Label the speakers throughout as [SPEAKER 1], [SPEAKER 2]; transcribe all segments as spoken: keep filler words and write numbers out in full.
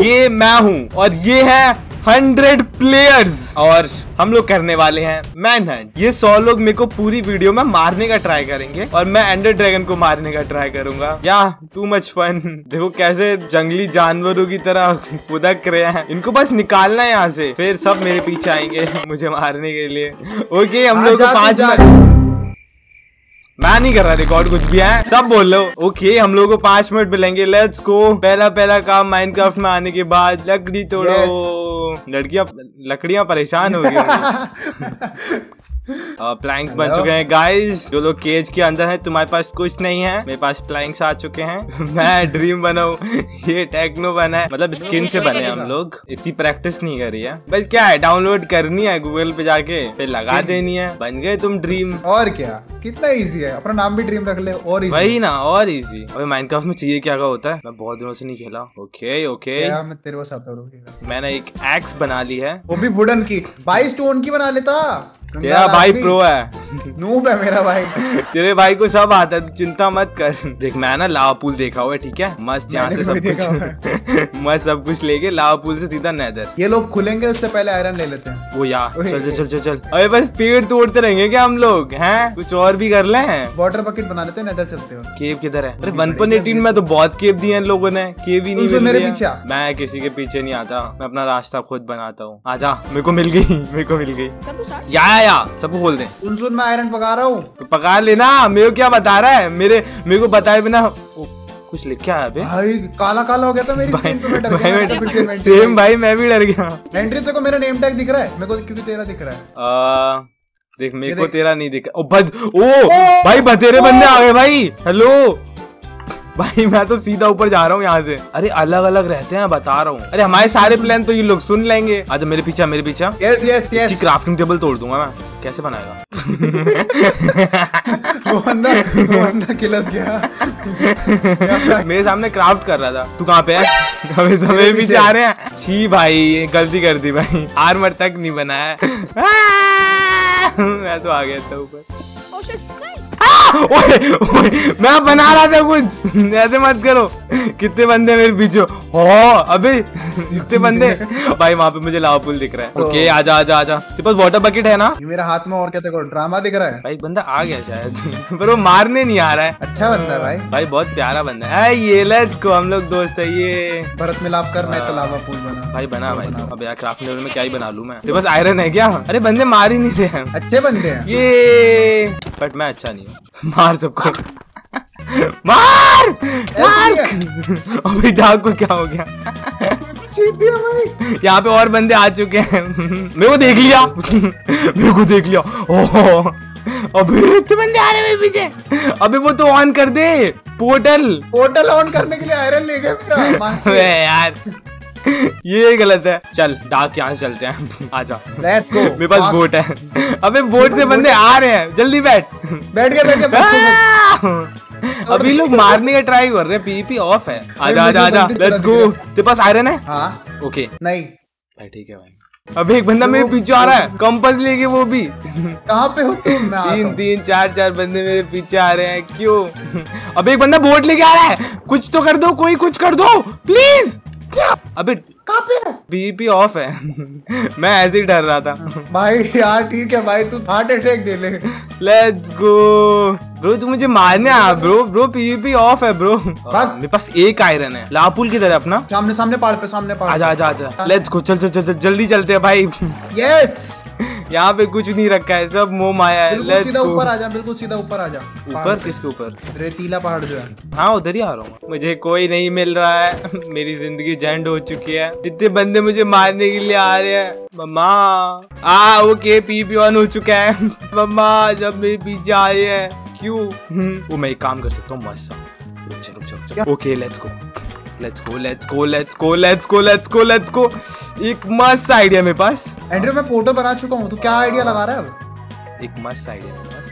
[SPEAKER 1] ये मैं हूँ और ये है हंड्रेड प्लेयर्स और हम लोग करने वाले हैं मैन हंट। ये सौ लोग मेरे को पूरी वीडियो में मारने का ट्राई करेंगे और मैं एंडर ड्रैगन को मारने का ट्राई करूंगा। या टू मच फन। देखो कैसे जंगली जानवरों की तरह फुदक रहे हैं। इनको बस निकालना है यहाँ से, फिर सब मेरे पीछे आएंगे मुझे मारने के लिए। ओके हम लोग को पांच मिनट, मैं नहीं कर रहा रिकॉर्ड कुछ भी है, सब बोल लो। ओके हम लोगों को पांच मिनट मिलेंगे। Let's go. पहला पहला काम माइनक्राफ्ट में आने के बाद लकड़ी तोड़ो। लड़कियां लकड़ियां परेशान हो गई। प्लैंक्स बन चुके हैं गाइस। जो लोग केज के अंदर हैं, तुम्हारे पास कुछ नहीं है, मेरे पास प्लैंक्स आ चुके हैं। मैं ड्रीम बनाऊं, ये टेक्नो बना है, मतलब स्किन से बने हम लोग। इतनी प्रैक्टिस नहीं करी है, बस क्या है डाउनलोड करनी है गूगल पे जाके, फिर लगा देनी है, बन गए तुम ड्रीम।
[SPEAKER 2] और क्या, कितना इजी है, अपना नाम भी ड्रीम रख ले और इजी।
[SPEAKER 1] वही ना, और इजी। अबे माइनक्राफ्ट में चाहिए क्या क्या होता है, मैं बहुत दिनों से नहीं खेला। ओके ओके
[SPEAKER 2] मैं तेरे को साथ
[SPEAKER 1] मैंने एक एक्स बना ली है,
[SPEAKER 2] वो भी वुडन की। भाई स्टोन की बना लेता।
[SPEAKER 1] तेरा भाई प्रो है,
[SPEAKER 2] नूब है मेरा भाई।
[SPEAKER 1] तेरे भाई को सब आता है, तू चिंता मत कर। देख मैं ना लावा पूल देखा हुआ है, ठीक है, मस्त यहाँ से सब कुछ मस्त सब कुछ लेके लावा पूल से सीधा नेदर।
[SPEAKER 2] ये लोग खुलेंगे उससे पहले आयरन ले लेते हैं।
[SPEAKER 1] वो यार चल चल चल चल चल। अरे बस पेड़ तोड़ते रहेंगे क्या हम लोग, हैं कुछ और भी कर ले।
[SPEAKER 2] वाटर बकेट बना लेते हैं, नेदर चलते हो।
[SPEAKER 1] केव किधर है? अरे वन पॉइंट एटीन में तो बहुत केव दिए हैं लोगों ने, केव ही नहीं मिल रही है। मैं किसी के पीछे नहीं आता, मैं अपना रास्ता खुद बनाता हूँ। आजा, मेरे को मिल गई, मेरे को मिल गई। या या सबको खोल दे।
[SPEAKER 2] सुन सुन मैं आयरन पका रहा हूँ,
[SPEAKER 1] तो पका लेना। मेरे को क्या बता रहा है, मेरे मेरे को बताए बिना कुछ लिख क्या है अबे?
[SPEAKER 2] भाई काला काला हो गया था मेरी स्क्रीन पे, मैं डर गया।
[SPEAKER 1] सेम भाई, मैं भी डर गया।
[SPEAKER 2] एंट्री तेरे को मेरा नेम टैग दिख रहा है मेरे को, क्योंकि तेरा दिख रहा है।
[SPEAKER 1] आ, देख मेरे को तेरा नहीं दिखा। ओ बद ओ भाई बतेरे बंदे आ गए भाई। हेलो भाई, मैं तो सीधा ऊपर जा रहा हूँ यहाँ से। अरे अलग अलग रहते हैं, बता रहा हूँ। अरे हमारे सारे प्लान तो ये लोग सुन लेंगे। अच्छा मेरे पीछे मेरे पीछे।
[SPEAKER 2] Yes yes yes.
[SPEAKER 1] इसकी क्राफ्टिंग टेबल तोड़ दूंगा मैं। कैसे बनाएगा?
[SPEAKER 2] वो बंदा वो बंदा किलस गया।
[SPEAKER 1] मेरे सामने क्राफ्ट कर रहा था। तू कहाँ पे है? हमें समय भी जा रहे हैं। छी भाई गलती कर दी भाई, आर्मर तक नहीं बनाया। मैं तो आ गया था ऊपर। ओए, ओए, मैं बना रहा था कुछ, ऐसे मत करो। कितने बंदे मेरे पीछे हो? अबे इतने बंदे भाई, वहाँ पे मुझे लावा पुल दिख रहा है। ओके आजा आजा आजा। तेरे पास वाटर बकेट है ना?
[SPEAKER 2] मेरा हाथ में और क्या तेरे को ड्रामा दिख रहा है?
[SPEAKER 1] भाई बंदा आ गया शायद, पर वो मारने नहीं आ रहा है।
[SPEAKER 2] अच्छा बंदा है भाई,
[SPEAKER 1] भाई बहुत प्यारा बंदा है। ये लेट्स गो, हम लोग दोस्त है। ये
[SPEAKER 2] भरत मिलाप कर, मैं तो लावा पुल बना।
[SPEAKER 1] भाई बना भाई। अब यार क्राफ्टिंग लेवल में क्या ही बना लूं मैं। तेरे पास आयरन है क्या? अरे बंदे मार ही नहीं रहे हैं।
[SPEAKER 2] अच्छे बंदे हैं
[SPEAKER 1] ये, बट मैं अच्छा नहीं हूँ। मार सबको मार मार। अभी डाक को क्या हो गया? यहाँ पे और बंदे आ चुके हैं। मेरे को देख लिया, मेरे को देख लिया। ओह अबे इतने बंदे आ रहे हैं मेरे पीछे। अबे वो तो ऑन कर दे पोर्टल।
[SPEAKER 2] पोर्टल ऑन करने के लिए आयरन ले गए
[SPEAKER 1] यार, ये गलत है। चल डाक यहाँ से चलते हैं, आजा।
[SPEAKER 2] Let's go.
[SPEAKER 1] मेरे पास बोट है। अबे बोट से बंदे आ रहे हैं, जल्दी बैठ।
[SPEAKER 2] बैठ गया बैठ गया।
[SPEAKER 1] अभी लोग मारने का ट्राई कर रहे हैं, पीवीपी ऑफ है। आजा आजा आजा, लेट्स गो। तेरे पास आयरन है?
[SPEAKER 2] हाँ।
[SPEAKER 1] ओके
[SPEAKER 2] नहीं
[SPEAKER 1] भाई, ठीक है भाई। अबे एक बंदा मेरे पीछे आ रहा है, कंपास लेके, वो भी।
[SPEAKER 2] कहाँ पे हो तुम?
[SPEAKER 1] तीन तीन चार चार बंदे मेरे पीछे आ रहे हैं, क्यों? अबे एक बंदा बोट लेके आ रहा है, कुछ तो कर दो, कोई कुछ कर दो प्लीज। अबे
[SPEAKER 2] कहाँ पे है?
[SPEAKER 1] पीवीपी ऑफ है। मैं ऐसे ही डर रहा था
[SPEAKER 2] भाई। यार ठीक है भाई, तू हार्ट अटैक दे ले।
[SPEAKER 1] लेट्स गो ब्रो, तू मुझे मारने आ ब्रो। ब्रो पीवीपी ऑफ है ब्रो। मेरे पास एक आयरन है। लापुल किधर है अपना?
[SPEAKER 2] सामने सामने पहाड़ पे, सामने पहाड़।
[SPEAKER 1] आजा आजा आजा, लेट्स गो। चल चल चल जल्दी चलते हैं भाई।
[SPEAKER 2] यस।
[SPEAKER 1] यहाँ पे कुछ नहीं रखा है, सब मोह माया है। लेट्स
[SPEAKER 2] सीधा ऊपर आजा, बिल्कुल सीधा ऊपर आजा।
[SPEAKER 1] ऊपर? किसके ऊपर?
[SPEAKER 2] रेतीला पहाड़ जो है।
[SPEAKER 1] हाँ उधर ही आ रहा हूँ। मुझे कोई नहीं मिल रहा है, मेरी जिंदगी झंड हो चुकी है। इतने बंदे मुझे मारने के लिए आ रहे हैं। मम्मा आ ओके, पीपी ऑन हो चुका है। मम्मा जब मेरे पीछे आए हैं, क्यों? वो मैं एक काम कर सकता हूँ मस्त सा। रुक जा रुक जा रुक जा। Okay let's go let's go let's go let's go let's go let's go let's go. एक मस्त आइडिया मेरे पास।
[SPEAKER 2] एंड्रयू मैं पोर्टल बना चुका हूँ, तू क्या आइडिया लगा रहा है अब?
[SPEAKER 1] एक मस्त आइडिया मेरे पास।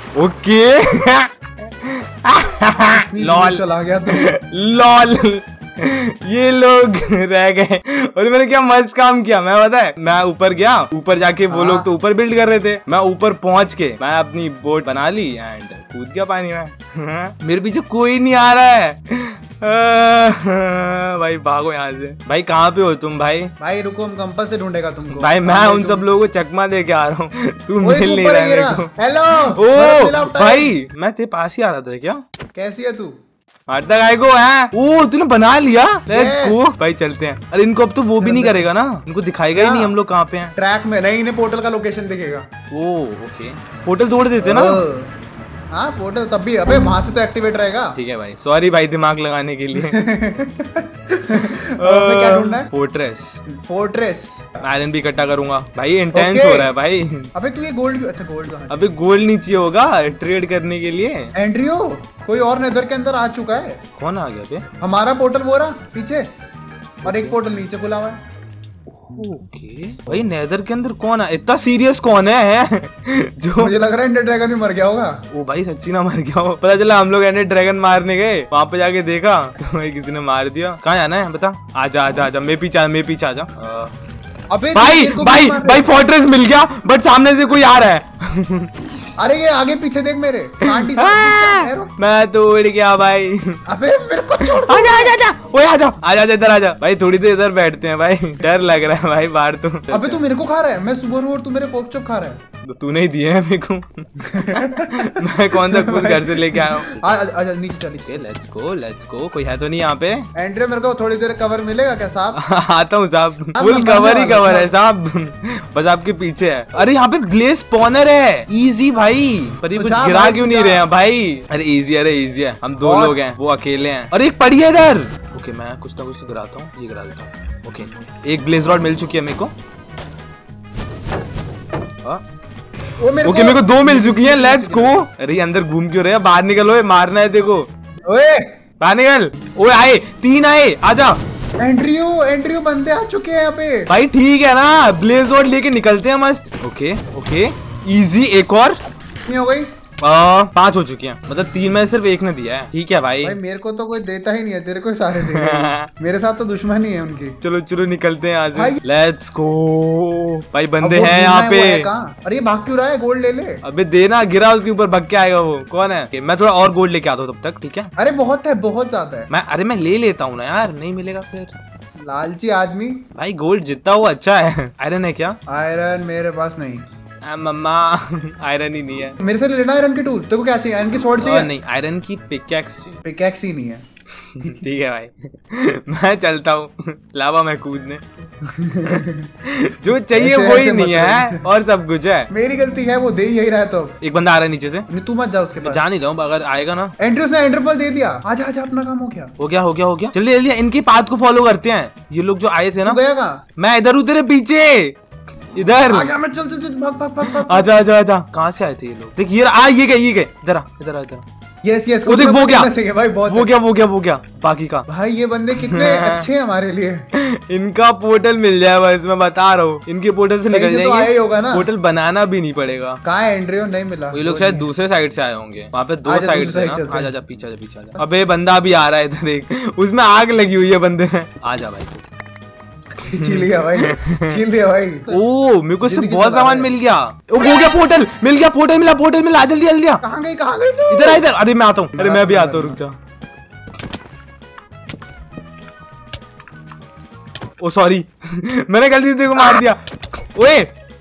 [SPEAKER 1] ओके लॉल
[SPEAKER 2] चला गया तो
[SPEAKER 1] लॉल ये लोग रह गए और मैंने क्या मस्त काम किया मैं पता है। मैं ऊपर गया, ऊपर जाके वो लोग तो ऊपर बिल्ड कर रहे थे, मैं ऊपर पहुंच के मैं अपनी बोट बना ली एंड कूद गया पानी में। मेरे पीछे कोई नहीं आ रहा है। आ, भाई भागो यहाँ से। भाई कहाँ पे हो तुम भाई?
[SPEAKER 2] भाई रुको, हम कंपास से ढूंढेगा तुमको।
[SPEAKER 1] भाई मैं उन सब लोगों को चकमा दे के आ रहा हूँ, तू मिल नहीं रहा है मेरे को।
[SPEAKER 2] हेलो
[SPEAKER 1] ओ भाई मैं तेरे पास ही आ रहा था क्या?
[SPEAKER 2] कैसी है तू?
[SPEAKER 1] मारता गाय को है। ओ तूने बना लिया, लेट्स गो भाई चलते हैं। अरे इनको अब तो वो भी नहीं करेगा ना, इनको दिखाएगा ही नहीं हम लोग कहाँ पे हैं।
[SPEAKER 2] ट्रैक में नहीं, इन्हें पोर्टल का लोकेशन दिखेगा।
[SPEAKER 1] ओ ओके, पोर्टल तोड़ देते ना।
[SPEAKER 2] हाँ पोर्टल तब भी, अबे वहां से तो एक्टिवेट रहेगा।
[SPEAKER 1] ठीक है भाई, सॉरी भाई दिमाग लगाने के लिए।
[SPEAKER 2] क्या ढूंढना है?
[SPEAKER 1] फोर्ट्रेस।
[SPEAKER 2] फोर्ट्रेस
[SPEAKER 1] आयरन भी इकट्ठा करूंगा भाई, इंटेंस हो रहा है भाई।
[SPEAKER 2] अबे तू ये गोल्ड, अच्छा गोल्ड कहाँ?
[SPEAKER 1] अबे गोल्ड नहीं चाहिए होगा ट्रेड करने के लिए।
[SPEAKER 2] एंड्रियो कोई और नेदर के अंदर आ चुका है।
[SPEAKER 1] कौन आ गया बे?
[SPEAKER 2] हमारा पोर्टल वो रहा पीछे और एक पोर्टल नीचे खुला हुआ है।
[SPEAKER 1] ओके भाई नेदर के अंदर कौन है? इतना सीरियस कौन है? जो
[SPEAKER 2] मुझे लग रहा है एंडर ड्रैगन भी मर गया होगा।
[SPEAKER 1] ओ भाई सच्ची ना मर गया हो। पता चला हम लोग एंडर ड्रैगन मारने गए, वहाँ पे जाके देखा तो भाई किसी ने मार दिया। कहाँ जाना है बता? आजा आजा आजा, मैं पीछे मैं पीछे आजा।
[SPEAKER 2] अबे
[SPEAKER 1] भाई भाई भाई फोर्ट्रेस मिल गया बट सामने से कोई आ रहा है।
[SPEAKER 2] अरे ये आगे पीछे देख मेरे।
[SPEAKER 1] मैं तो उड़ गया भाई।
[SPEAKER 2] अबे मेरे को छोड़।
[SPEAKER 1] आजा आजा आजा, ओए आजा आजा आजा इधर आजा भाई, थोड़ी देर इधर बैठते हैं भाई, डर लग रहा है भाई बाहर तो।
[SPEAKER 2] अबे तू मेरे को खा रहा है, मैं सुबह और तू मेरे पोक चोप खा रहा है।
[SPEAKER 1] तो तूने ही दिए हैं मेरे को। मैं कौन सा खुद घर से लेके आया हूँ।
[SPEAKER 2] आजा नीचे चलिए।
[SPEAKER 1] लेट्स गो लेट्स गो, कोई है तो नहीं यहाँ पे?
[SPEAKER 2] एंड्रे मेरे को थोड़ी देर कवर मिलेगा क्या साहब?
[SPEAKER 1] आता हूँ साहब, फुल कवर ही कवर है साहब, बस आपके पीछे है। अरे यहाँ पे ब्लेज स्पॉनर है, इजी भाई। पर ये कुछ गिरा क्यों नहीं रहे हैं भाई? अरे इजी, अरे इजी है, हम दो लोग हैं, वो अकेले हैं। अरे एक पड़ी है इधर। ओके मैं कुछ ना कुछ तो गिराता हूँ, ये गिरा देता हूँ। ओके एक ब्लेज रॉड मिल चुकी है मेरे को। ओके okay, मेरे को दो मिल चुकी है, लेट्स गो। अरे अंदर घूम क्यों रहे? बाहर निकलो, मारना है देखो।
[SPEAKER 2] ओए
[SPEAKER 1] बाहर निकल। ओए आए, तीन आए, आजा।
[SPEAKER 2] एंड्रियो एंड्रियो बंदे आ चुके हैं यहाँ पे
[SPEAKER 1] भाई। ठीक है ना, ब्लेज रॉड लेके निकलते हैं मस्त। ओके ओके इजी, एक और
[SPEAKER 2] हो गई।
[SPEAKER 1] आ, पांच हो चुकी हैं, मतलब तीन में सिर्फ एक ने दिया है। ठीक है भाई,
[SPEAKER 2] भाई मेरे को तो कोई देता ही नहीं है, तेरे को सारे दे रहे। मेरे साथ तो दुश्मनी है उनकी।
[SPEAKER 1] चलो चलो निकलते हैं यहाँ से, लेट्स गो। भाई बंदे हैं यहाँ पे।
[SPEAKER 2] अरे ये भाग क्यों रहा है? गोल्ड ले ले।
[SPEAKER 1] अबे देना, गिरा उसके ऊपर, भग के आएगा वो। कौन है? मैं थोड़ा और गोल्ड लेके आता हूँ तब तक। ठीक है।
[SPEAKER 2] अरे बहुत है, बहुत ज्यादा है।
[SPEAKER 1] मैं अरे मैं ले लेता हूँ ना यार, नहीं मिलेगा फिर।
[SPEAKER 2] लालची आदमी।
[SPEAKER 1] भाई गोल्ड जितना वो अच्छा है। आयरन है क्या?
[SPEAKER 2] आयरन मेरे पास नहीं।
[SPEAKER 1] मम्मा आयरन ही नहीं है।
[SPEAKER 2] मेरे से ले लेना आयरन की टूल। तेरे को क्या चाहिए? आयरन की स्वॉर्ड चाहिए?
[SPEAKER 1] नहीं, आयरन की पिकैक्स चाहिए।
[SPEAKER 2] पिकैक्स ही नहीं है।
[SPEAKER 1] ठीक है भाई। मैं चलता हूँ लावा में कूदने। जो चाहिए वो ही नहीं है और सब कुछ है।
[SPEAKER 2] मेरी गलती है, वो दे ही यही रहा है। तो एक
[SPEAKER 1] बंदा आ रहा है नीचे से।
[SPEAKER 2] नहीं तू मत जा उसके पास।
[SPEAKER 1] जा नहीं रहा हूँ, अगर आएगा ना।
[SPEAKER 2] एंड्रयू ने एंडरपल दे दिया। आजा आजा, अपना काम हो गया।
[SPEAKER 1] हो गया हो गया हो गया। जल्दी जल्दी इनकी पाथ को फॉलो करते हैं। ये लोग जो आए थे ना।
[SPEAKER 2] गया कहाँ?
[SPEAKER 1] मैं इधर हूँ तेरे पीछे, इधर।
[SPEAKER 2] आजा, मैं चल चल चल, भाग भाग भाग भाग।
[SPEAKER 1] आजा आजा आजा। कहाँ से आए थे ये लोग? देख ये आ, ये गए ये गए। इधर आ इधर आ इधर।
[SPEAKER 2] यस यस,
[SPEAKER 1] वो देख वो क्या
[SPEAKER 2] भाई, बहुत
[SPEAKER 1] वो क्या वो क्या वो क्या बाकी का।
[SPEAKER 2] भाई ये बंदे कितने अच्छे हैं हमारे लिए।
[SPEAKER 1] इनका पोर्टल मिल जाए बस, मैं बता रहा हूँ। इनके पोर्टल से निकल जाएंगे।
[SPEAKER 2] आया ही होगा ना।
[SPEAKER 1] पोर्टल बनाना भी नहीं पड़ेगा।
[SPEAKER 2] कहाँ है एंड्रयू? नहीं मिला।
[SPEAKER 1] ये लोग शायद दूसरे साइड से आए होंगे, वहाँ पे दो साइड से ना। आजा आजा पीछे आजा पीछे आजा। अबे बंदा भी आ रहा है इधर, एक उसमें आग लगी हुई है बंदे में। आजा भाई।
[SPEAKER 2] छील लिया भाई, छील लिया भाई।
[SPEAKER 1] ओ मेरे को इससे बहुत सामान मिल गया। ओ हो गया, पोर्टल मिल गया, पोर्टल मिला, पोर्टल मिला। जल्दी जल्दी।
[SPEAKER 2] कहाँ गई कहाँ गई तू?
[SPEAKER 1] इधर इधर। अरे मैं आता हूँ, अरे मैं भी आता हूँ, रुक जा। Oh sorry. मैंने गलती से तेरे को मार दिया। ओए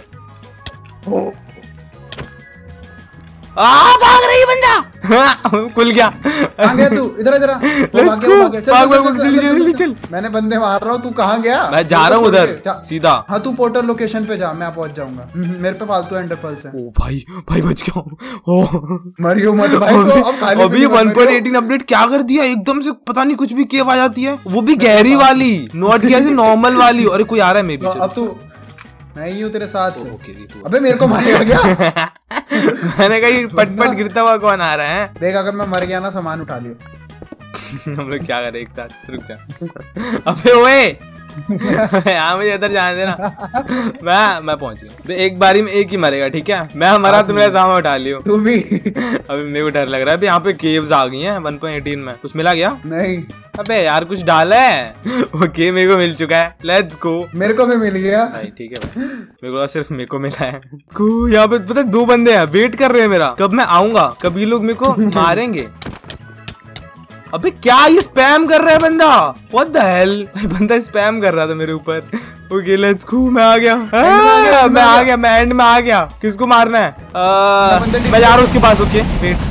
[SPEAKER 1] आ भाग रही है बंदा। खुल गया।
[SPEAKER 2] कहाँ गया तू? इधर इधर।
[SPEAKER 1] Let's go. भाग भाग जल्दी जल्दी चल।
[SPEAKER 2] मैंने बंदे मार रहा हूँ, तू कहाँ गया?
[SPEAKER 1] मैं जा रहा हूँ उधर सीधा।
[SPEAKER 2] हाँ तू पोर्टल लोकेशन पे जा, मैं पहुंच जाऊंगा। मेरे पे फालतू एंडरपर्ल्स है।
[SPEAKER 1] ओ भाई भाई बच गया। ओ
[SPEAKER 2] मरियो मत भाई। तो अब खाली
[SPEAKER 1] अभी वन पॉइंट एटीन अपडेट क्या कर दिया एकदम से, पता नहीं कुछ भी केव आ जाती है, वो भी गहरी वाली, नॉट कैसे नॉर्मल वाली। अरे कोई आ रहा है मे बी।
[SPEAKER 2] अब तू, मैं ही हूँ तेरे साथ।
[SPEAKER 1] ओके तू।
[SPEAKER 2] अबे मेरे को मारेगा क्या?
[SPEAKER 1] मैंने कहीं पट पट गिरता हुआ कौन आ रहा है?
[SPEAKER 2] देख अगर मैं मर गया ना, सामान उठा लियो।
[SPEAKER 1] हम लोग क्या करें एक साथ, रुक जा। अबे ओए यहाँ मुझे इधर जाने देना। मैं मैं पहुंच गया। तो एक बारी में एक ही मरेगा, ठीक है? मैं मरा, तुम मेरा सामान उठा लियो।
[SPEAKER 2] तू भी।
[SPEAKER 1] अभी मेरे को डर लग रहा है। यहाँ पे केव्स आ गई हैं वन पॉइंट एटीन में। कुछ मिला क्या?
[SPEAKER 2] नहीं।
[SPEAKER 1] अबे यार कुछ डाला है। ओके मेरे को मिल चुका है, लेट्स गो।
[SPEAKER 2] मेरे को भी मिल गया
[SPEAKER 1] भाई ठीक है भाई, मेरे को सिर्फ मेरे को मिला है। को यहाँ पे पता है दो बंदे हैं, वेट कर रहे हैं मेरा, कब मैं आऊंगा, कब ये लोग मेरे को मारेंगे। अबे क्या ये स्पैम कर रहा है बंदा, व्हाट द हेल। भाई बंदा स्पैम कर रहा था मेरे ऊपर। ओके लेट्स गो, मैं आ गया, आ, मैं आ गया, मैं एंड में आ गया। किसको मारना है? आ, मैं जा रहा हूँ उसके पास। ओके वेट,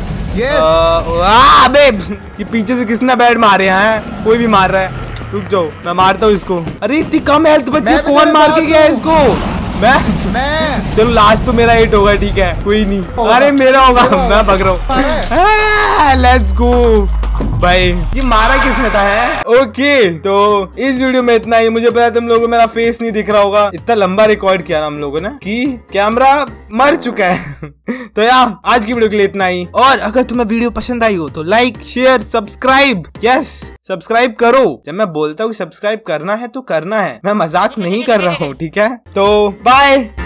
[SPEAKER 1] अबे ये पीछे से किसने बैट मारे हैं? कोई भी मार रहा है, रुक जाओ मैं मारता हूँ इसको। अरे इतनी कम हेल्थ बच्चे, कौन मार के गया इसको? मैं मैं चलो लास्ट तो मेरा हिट होगा, ठीक है कोई नहीं। अरे मेरा होगा, मैं भाग रहा हूँ। लेट्स गो भाई, ये मारा किसने था है? ओके तो इस वीडियो में इतना ही। मुझे पता है तुम लोगों को मेरा फेस नहीं दिख रहा होगा, इतना लंबा रिकॉर्ड किया ना हम लोगों ने कि कैमरा मर चुका है। तो यार आज की वीडियो के लिए इतना ही। और अगर तुम्हें वीडियो पसंद आई हो तो like share subscribe, yes subscribe करो। जब मैं बोलता हूँ सब्सक्राइब करना है तो करना है, मैं मजाक नहीं कर रहा हूँ, ठीक है। तो बाय।